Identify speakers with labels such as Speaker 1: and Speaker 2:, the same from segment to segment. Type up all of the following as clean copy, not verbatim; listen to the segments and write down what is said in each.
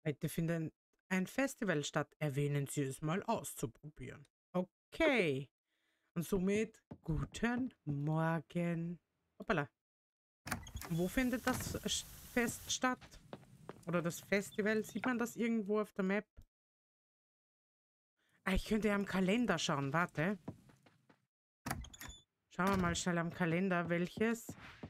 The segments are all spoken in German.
Speaker 1: Heute findet ein Festival statt. Erwähnen Sie es mal auszuprobieren. Okay. Und somit guten Morgen. Hoppala. Wo findet das Fest statt? Oder das Festival? Sieht man das irgendwo auf der Map? Ah, ich könnte ja am Kalender schauen. Warte. Schauen wir mal schnell am Kalender, welches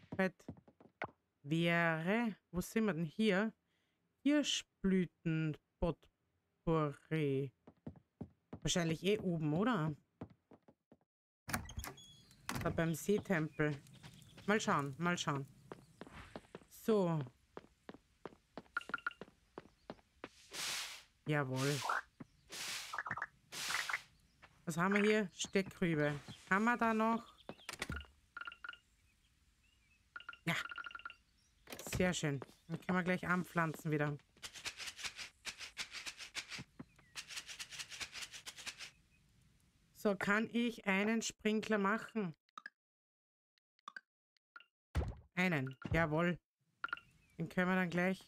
Speaker 1: wäre. Wo sind wir denn hier? Hirschblüten Potpourri. Wahrscheinlich eh oben, oder? Da beim Seetempel. Mal schauen, mal schauen. So. Jawohl. Was haben wir hier? Steckrübe. Haben wir da noch? Ja. Sehr schön. Dann können wir gleich anpflanzen wieder. So, kann ich einen Sprinkler machen? Einen. Jawohl. Den können wir dann gleich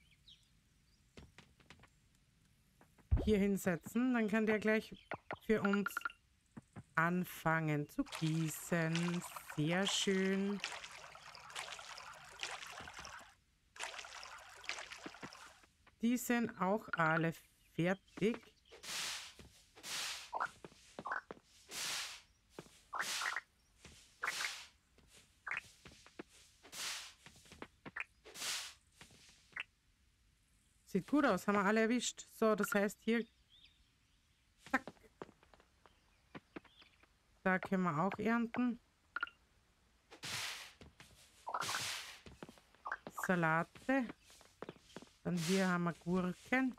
Speaker 1: hier hinsetzen. Dann kann der gleich für uns anfangen zu gießen. Sehr schön. Die sind auch alle fertig. Sieht gut aus, haben wir alle erwischt. So, das heißt hier... Zack. Da können wir auch ernten. Salate. Dann hier haben wir Gurken.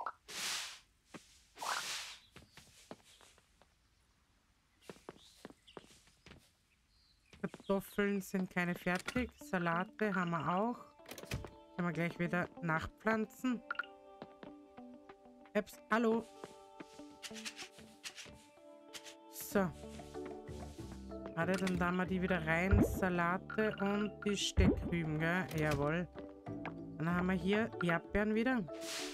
Speaker 1: Kartoffeln sind keine fertig. Salate haben wir auch. Können wir gleich wieder nachpflanzen. Ups, hallo. So. Warte, dann da wir die wieder rein. Salate und die Steckrüben, gell? Jawohl. Dann haben wir hier Erdbeeren wieder.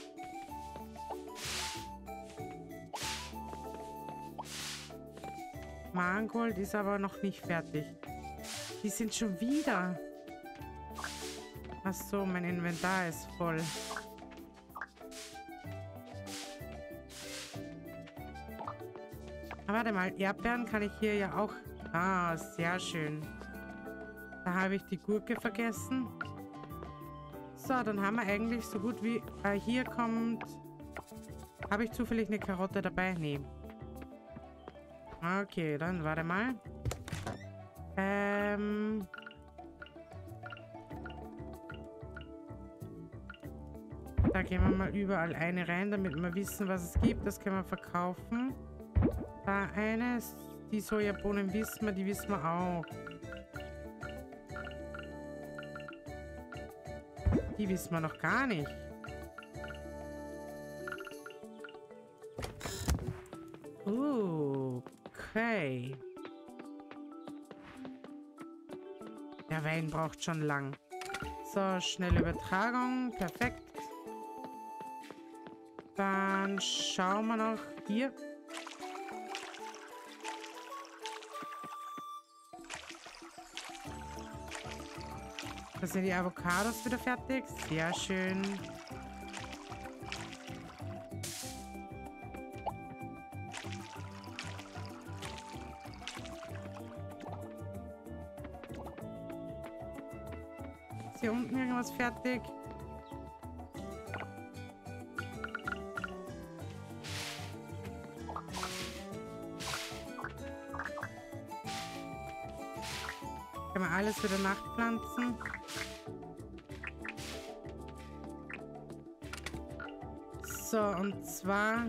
Speaker 1: Mangold ist aber noch nicht fertig. Die sind schon wieder. Ach so, mein Inventar ist voll. Aber warte mal, Erdbeeren kann ich hier ja auch... Ah, sehr schön. Da habe ich die Gurke vergessen. So, dann haben wir eigentlich so gut wie... hier kommt... Habe ich zufällig eine Karotte dabei? Nee. Okay, dann warte mal. Da gehen wir mal überall eine rein, damit wir wissen, was es gibt. Das können wir verkaufen. Da eine, die Sojabohnen wissen wir, die wissen wir auch. Die wissen wir noch gar nicht. Okay. Der Wein braucht schon lang. So, schnelle Übertragung. Perfekt. Dann schauen wir noch hier. Da sind die Avocados wieder fertig. Sehr schön. Ist hier unten irgendwas fertig? Können wir alles wieder nachpflanzen? So, und zwar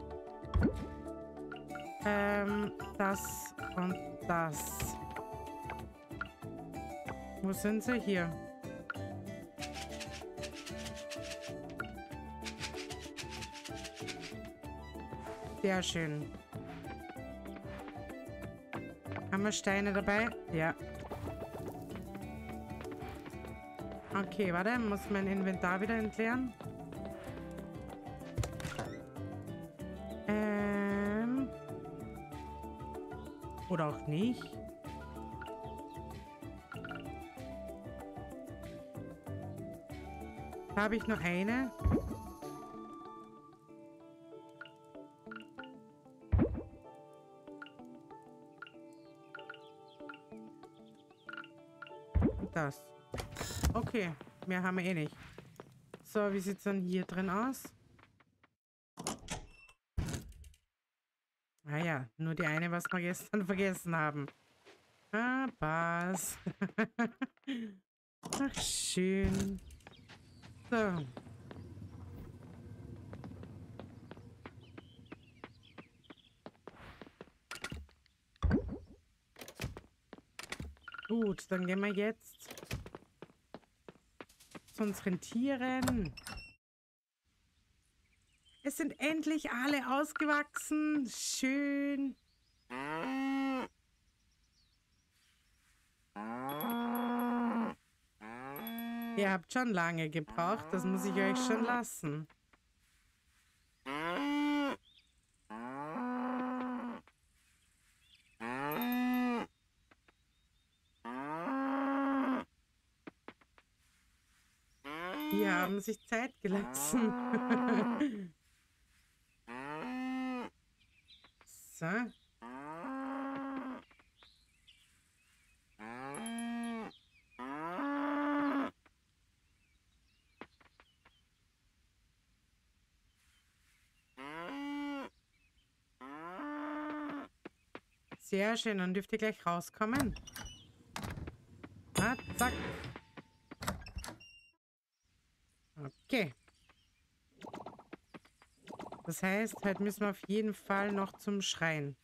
Speaker 1: das und das. Wo sind sie? Hier. Sehr schön. Haben wir Steine dabei? Ja. Okay, warte, muss mein Inventar wieder entleeren. Oder auch nicht. Da habe ich nur eine. Und das. Okay, mehr haben wir eh nicht. So, wie sieht es dann hier drin aus? Ah ja, nur die eine, was wir gestern vergessen haben. Ah, passt. Ach, schön. So. Gut, dann gehen wir jetzt zu unseren Tieren. Es sind endlich alle ausgewachsen. Schön. Ihr habt schon lange gebraucht, das muss ich euch schon lassen. Die haben sich Zeit gelassen. So. Sehr schön, dann dürft ihr gleich rauskommen. Ah, zack. Okay. Das heißt, heute müssen wir auf jeden Fall noch zum Schrein.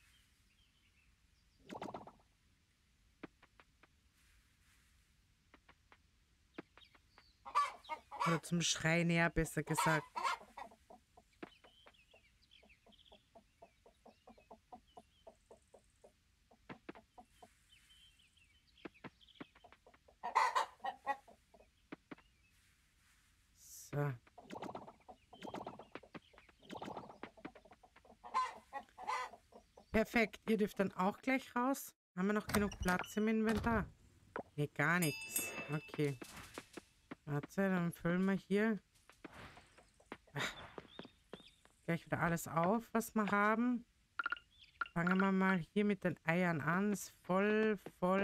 Speaker 1: Oder zum Schreiner, besser gesagt. So. Perfekt. Ihr dürft dann auch gleich raus. Haben wir noch genug Platz im Inventar? Nee, gar nichts. Okay. Warte, dann füllen wir hier gleich wieder alles auf, was wir haben. Fangen wir mal hier mit den Eiern an. Ist voll.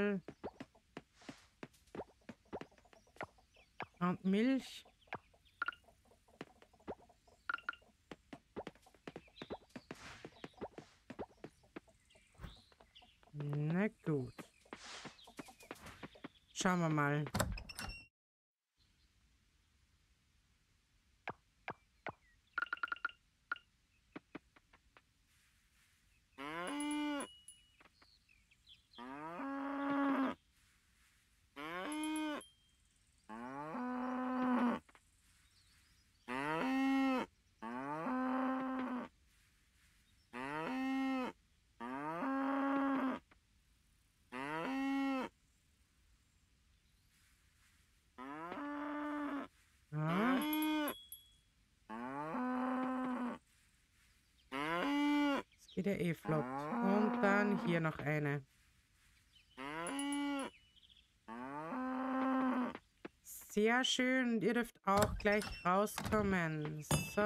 Speaker 1: Und Milch. Na gut. Schauen wir mal. Ja, das geht ja eh flott. Und dann hier noch eine. Sehr schön. Und ihr dürft auch gleich rauskommen. So.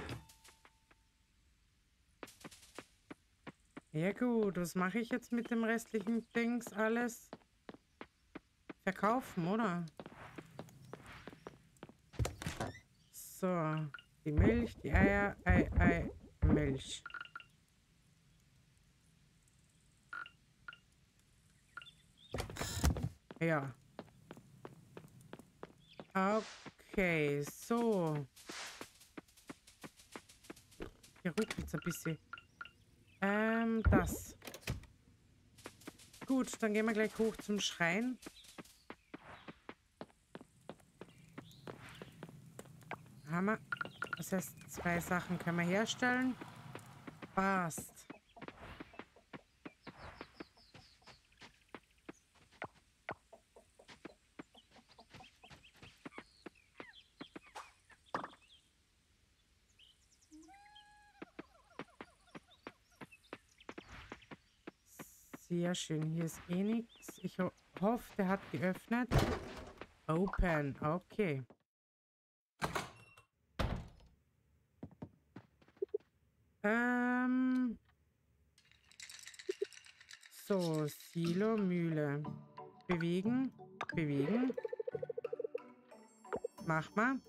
Speaker 1: Ja gut, was mache ich jetzt mit dem restlichen Dings alles? Verkaufen, oder? So. Die Milch, die Eier, Ei, Milch. Ja. Okay, so. Hier ruckelt es ein bisschen. Das. Gut, dann gehen wir gleich hoch zum Schrein. Haben wir. Das heißt, 2 Sachen können wir herstellen. Passt. Sehr schön. Hier ist eh nichts. Ich hoffe, der hat geöffnet. Open. Okay. So, Silo, Mühle. Bewegen. Bewegen. Mach mal.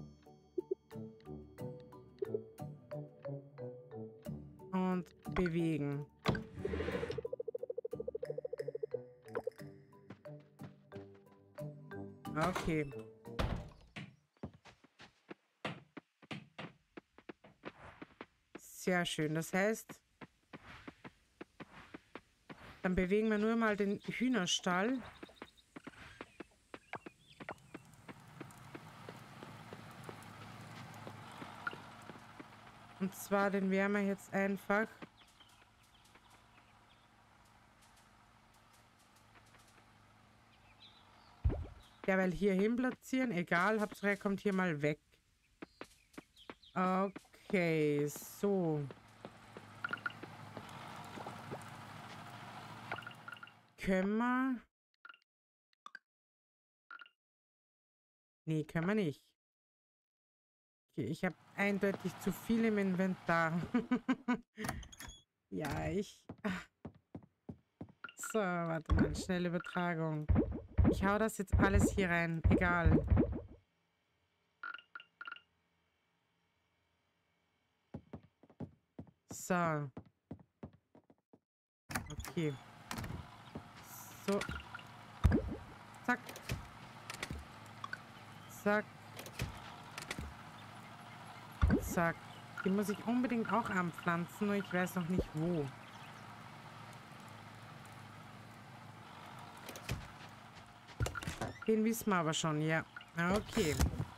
Speaker 1: Und bewegen. Okay. Sehr schön. Das heißt, dann bewegen wir nur mal den Hühnerstall. Und zwar, den werden wir jetzt einfach derweil hier hin platzieren. Egal, Hauptsache er kommt hier mal weg. Okay, so. Können wir... Nee, können wir nicht. Okay, ich habe eindeutig zu viel im Inventar. Ja, So, warte mal, schnelle Übertragung. Ich hau das jetzt alles hier rein. Egal. So. Okay. So. Zack. Zack. Zack. Die muss ich unbedingt auch anpflanzen, nur ich weiß noch nicht wo. Den wissen wir aber schon, ja. Okay.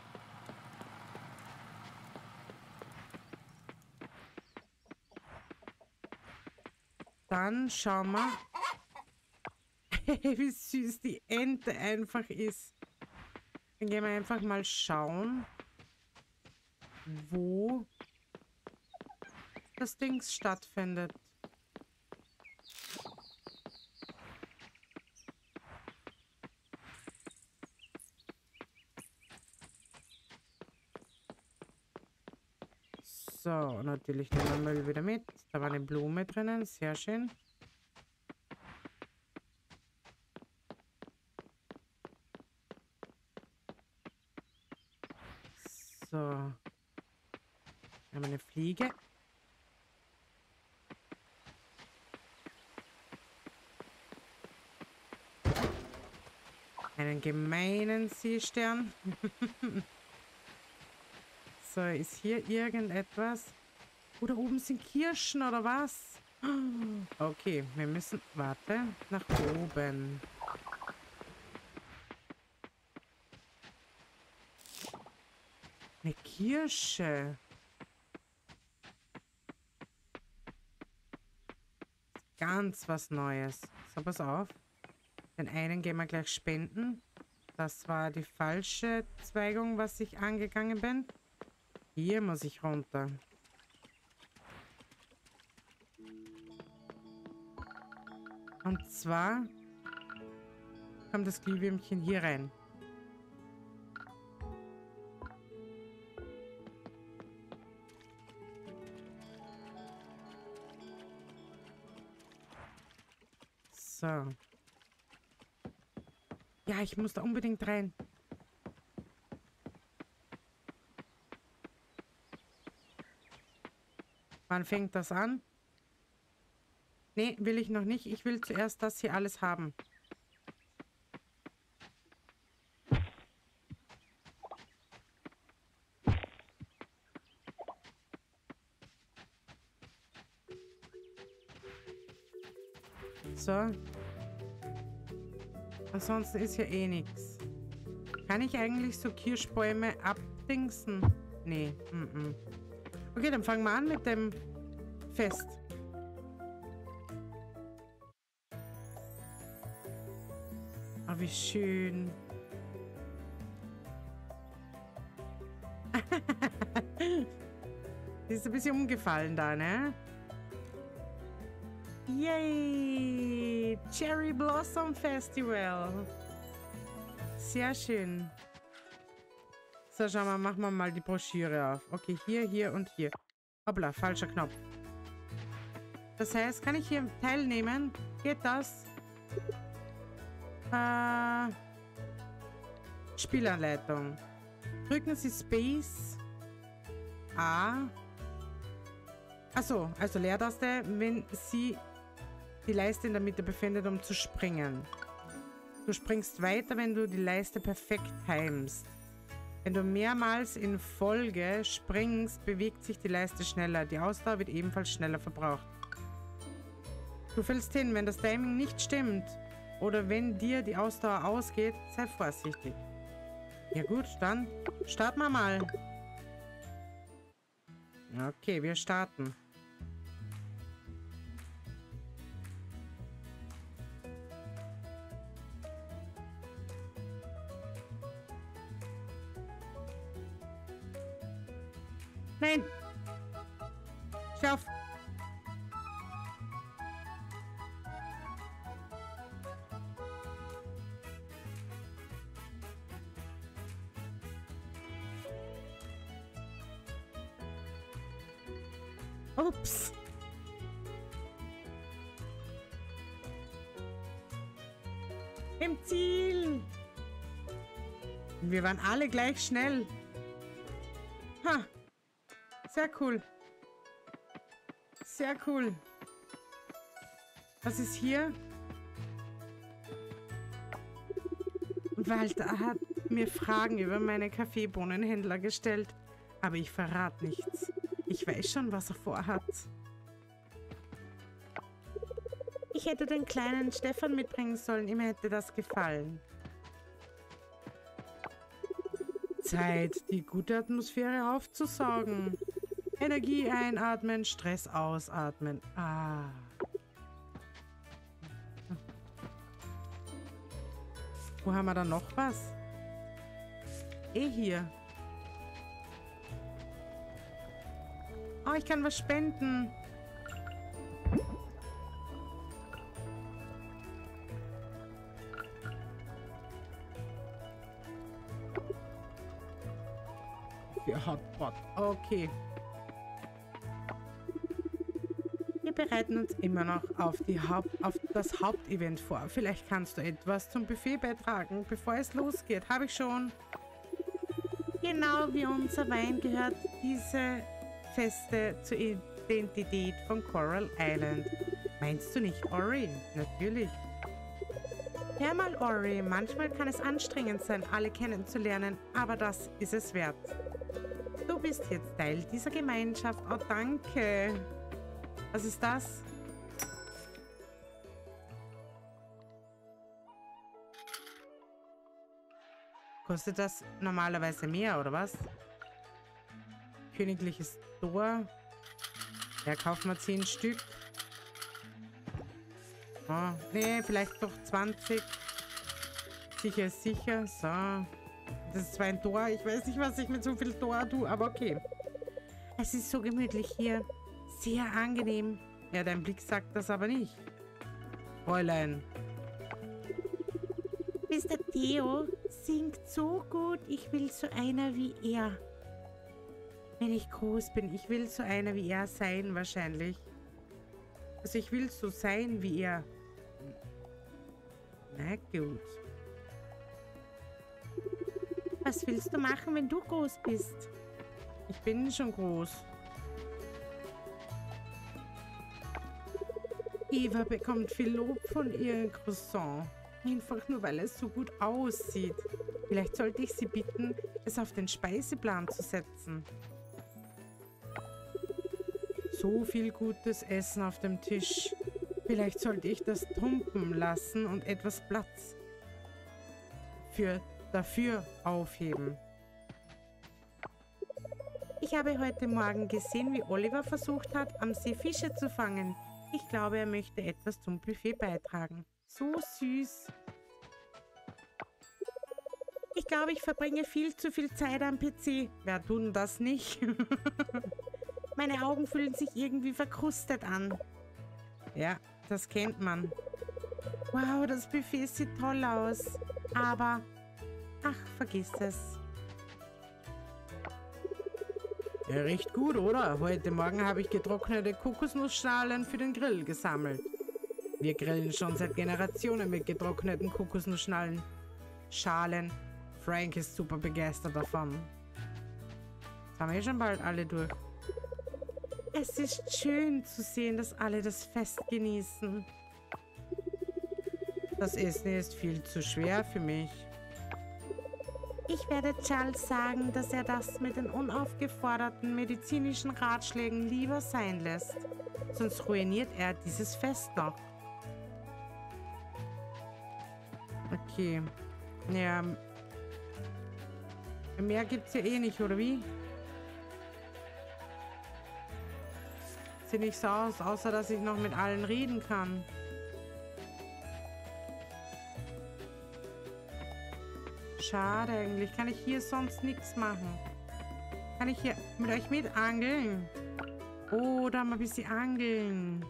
Speaker 1: Dann schauen wir, wie süß die Ente einfach ist. Dann gehen wir einfach mal schauen, wo das Ding stattfindet. So, natürlich nehmen wir Müll wieder mit. Da war eine Blume drinnen, sehr schön. So. Wir haben eine Fliege. Einen gemeinen Seestern. So, ist hier irgendetwas? Oh, da oben sind Kirschen, oder was? Okay, wir müssen... Warte, nach oben. Eine Kirsche. Ganz was Neues. So, pass auf. Den einen gehen wir gleich spenden. Das war die falsche Zweigung, was ich angegangen bin. Hier muss ich runter. Und zwar kommt das Glühwürmchen hier rein. So. Ja, ich muss da unbedingt rein. Wann fängt das an? Nee, will ich noch nicht. Ich will zuerst das hier alles haben. So. Ansonsten ist ja eh nichts. Kann ich eigentlich so Kirschbäume abdingsen? Nee. Okay, dann fangen wir an mit dem Fest. Oh, wie schön. Die ist ein bisschen umgefallen da, ne? Yay! Yay! Cherry Blossom Festival. Sehr schön. So, schau mal, machen wir mal die Broschüre auf. Okay, hier, hier und hier. Hoppla, falscher Knopf. Das heißt, kann ich hier teilnehmen? Geht das? Spielanleitung. Drücken Sie Space. A. Achso, also Leertaste, wenn Sie die Leiste in der Mitte befindet, um zu springen. Du springst weiter, wenn du die Leiste perfekt timest. Wenn du mehrmals in Folge springst, bewegt sich die Leiste schneller. Die Ausdauer wird ebenfalls schneller verbraucht. Du fällst hin, wenn das Timing nicht stimmt oder wenn dir die Ausdauer ausgeht, sei vorsichtig. Ja gut, dann starten wir mal. Okay, wir starten. Nein! Schaff! Ups! Im Ziel! Wir waren alle gleich schnell. Ha! Sehr cool. Sehr cool. Was ist hier? Walter hat mir Fragen über meine Kaffeebohnenhändler gestellt, aber ich verrate nichts. Ich weiß schon, was er vorhat. Ich hätte den kleinen Stefan mitbringen sollen, ihm hätte das gefallen. Zeit, die gute Atmosphäre aufzusaugen. Energie einatmen, Stress ausatmen. Ah. Wo haben wir da noch was? Hier. Oh, ich kann was spenden. Für Hotpot. Okay. Wir bereiten uns immer noch auf das Hauptevent vor. Vielleicht kannst du etwas zum Buffet beitragen, bevor es losgeht. Habe ich schon. Genau wie unser Wein gehört diese Feste zur Identität von Coral Island. Meinst du nicht, Ori? Natürlich. Hör mal, Ori, manchmal kann es anstrengend sein, alle kennenzulernen, aber das ist es wert. Du bist jetzt Teil dieser Gemeinschaft. Oh, danke. Was ist das? Kostet das normalerweise mehr, oder was? Königliches Tor. Ja, kaufen wir 10 Stück. Oh, nee, vielleicht doch 20. Sicher ist sicher. So. Das ist zwar ein Tor. Ich weiß nicht, was ich mit so viel Tor tue, aber okay. Es ist so gemütlich hier. Sehr angenehm. Ja, dein Blick sagt das aber nicht. Fräulein. Mr. Theo singt so gut. Ich will so einer wie er. Wenn ich groß bin, ich will so einer wie er sein, wahrscheinlich. Also ich will so sein wie er. Na gut. Was willst du machen, wenn du groß bist? Ich bin schon groß. Eva bekommt viel Lob von ihrem Croissant. Einfach nur, weil es so gut aussieht. Vielleicht sollte ich sie bitten, es auf den Speiseplan zu setzen. So viel gutes Essen auf dem Tisch. Vielleicht sollte ich das tumpen lassen und etwas Platz dafür aufheben. Ich habe heute Morgen gesehen, wie Oliver versucht hat, am See Fische zu fangen. Ich glaube, er möchte etwas zum Buffet beitragen. So süß. Ich glaube, ich verbringe viel zu viel Zeit am PC. Wer tut denn das nicht? Meine Augen fühlen sich irgendwie verkrustet an. Ja, das kennt man. Wow, das Buffet sieht toll aus. Aber, ach, vergiss es. Ja, riecht gut, oder? Heute Morgen habe ich getrocknete Kokosnussschalen für den Grill gesammelt. Wir grillen schon seit Generationen mit getrockneten Kokosnussschalen. Schalen. Frank ist super begeistert davon. Jetzt haben wir schon bald alle durch. Es ist schön zu sehen, dass alle das Fest genießen. Das Essen ist viel zu schwer für mich. Ich werde Charles sagen, dass er das mit den unaufgeforderten medizinischen Ratschlägen lieber sein lässt. Sonst ruiniert er dieses Fest noch. Okay. Ja. Mehr gibt's ja eh nicht, oder wie? Sieht nicht so aus, außer dass ich noch mit allen reden kann. Schade eigentlich. Kann ich hier sonst nichts machen? Kann ich hier mit euch mit angeln? Oh, da mal ein bisschen angeln.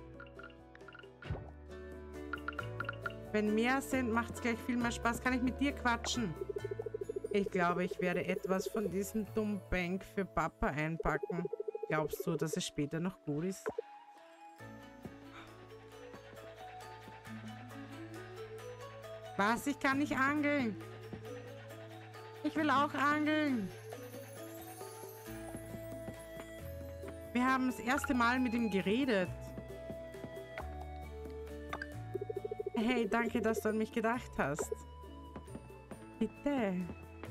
Speaker 1: Wenn mehr sind, macht es gleich viel mehr Spaß. Kann ich mit dir quatschen? Ich glaube, ich werde etwas von diesem Dummbank für Papa einpacken. Glaubst du, dass es später noch gut ist? Was? Ich kann nicht angeln. Ich will auch angeln. Wir haben das erste Mal mit ihm geredet. Hey, danke, dass du an mich gedacht hast. Bitte.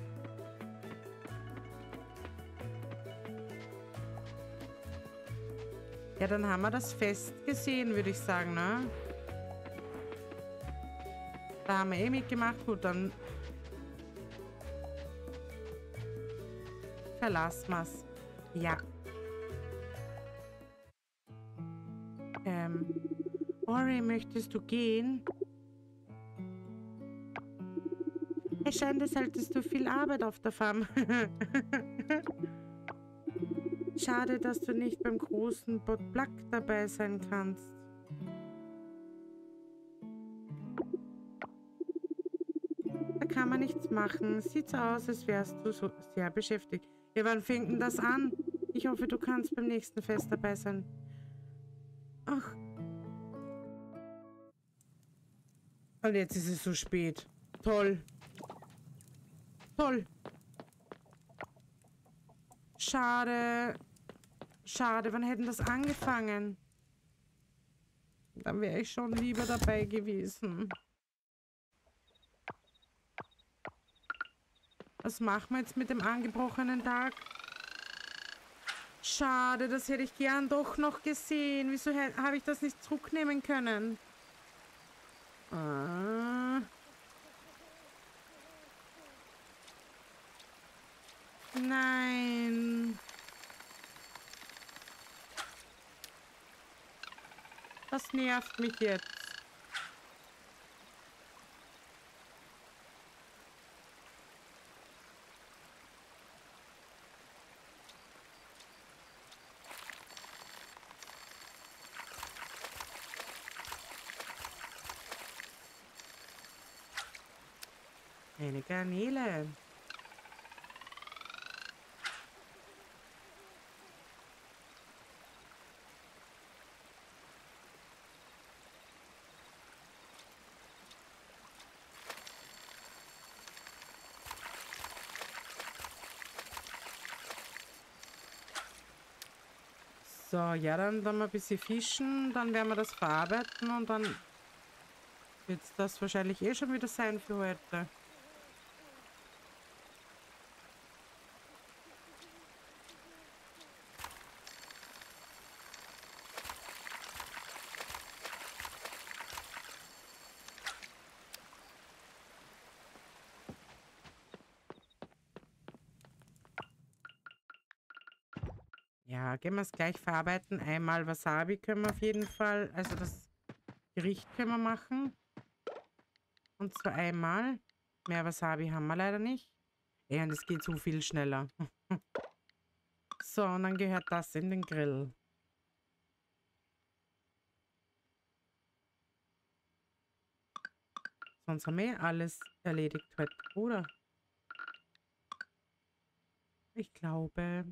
Speaker 1: Ja, dann haben wir das Fest gesehen, würde ich sagen, ne? Da haben wir eh mitgemacht. Gut, dann verlassen wir's. Ja. Ori, möchtest du gehen? Es scheint, als hättest du viel Arbeit auf der Farm. Schade, dass du nicht beim großen Potluck dabei sein kannst. Da kann man nichts machen. Sieht so aus, als wärst du so sehr beschäftigt. Ja, wann fängt denn das an? Ich hoffe, du kannst beim nächsten Fest dabei sein. Ach. Und jetzt ist es so spät. Toll. Toll. Schade. Schade, wann hätten das angefangen? Dann wäre ich schon lieber dabei gewesen. Was machen wir jetzt mit dem angebrochenen Tag? Schade, das hätte ich gern doch noch gesehen. Wieso habe ich das nicht zurücknehmen können? Ah. Nein. Das nervt mich jetzt. Eine Garnele. So, ja, dann mal ein bisschen fischen, dann werden wir das verarbeiten und dann wird das wahrscheinlich eh schon wieder sein für heute. Ja, gehen wir es gleich verarbeiten. Einmal Wasabi können wir auf jeden Fall, also das Gericht können wir machen. Und zwar einmal. Mehr Wasabi haben wir leider nicht. Ja, und es geht so viel schneller. So, und dann gehört das in den Grill. Sonst haben wir ja alles erledigt heute, oder? Ich glaube.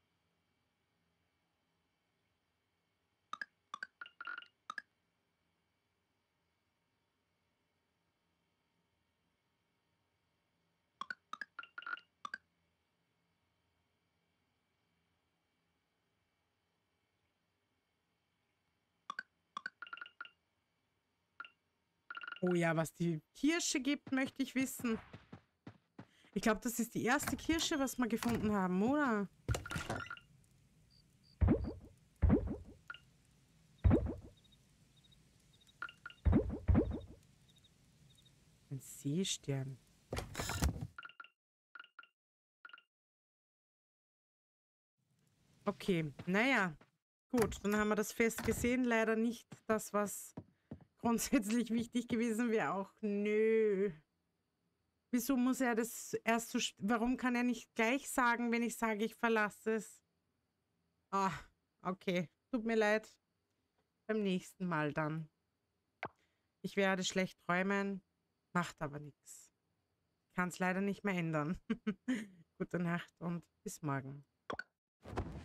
Speaker 1: Oh ja, was die Kirsche gibt, möchte ich wissen. Ich glaube, das ist die erste Kirsche, was wir gefunden haben, oder? Ein Seestern. Okay, naja. Gut, dann haben wir das Fest gesehen. Leider nicht das, was grundsätzlich wichtig gewesen wäre. Auch nö. Wieso muss er das erst so... Warum kann er nicht gleich sagen, wenn ich sage, ich verlasse es? Ah, okay. Tut mir leid. Beim nächsten Mal dann. Ich werde schlecht träumen. Macht aber nichts. Kann es leider nicht mehr ändern. Gute Nacht und bis morgen.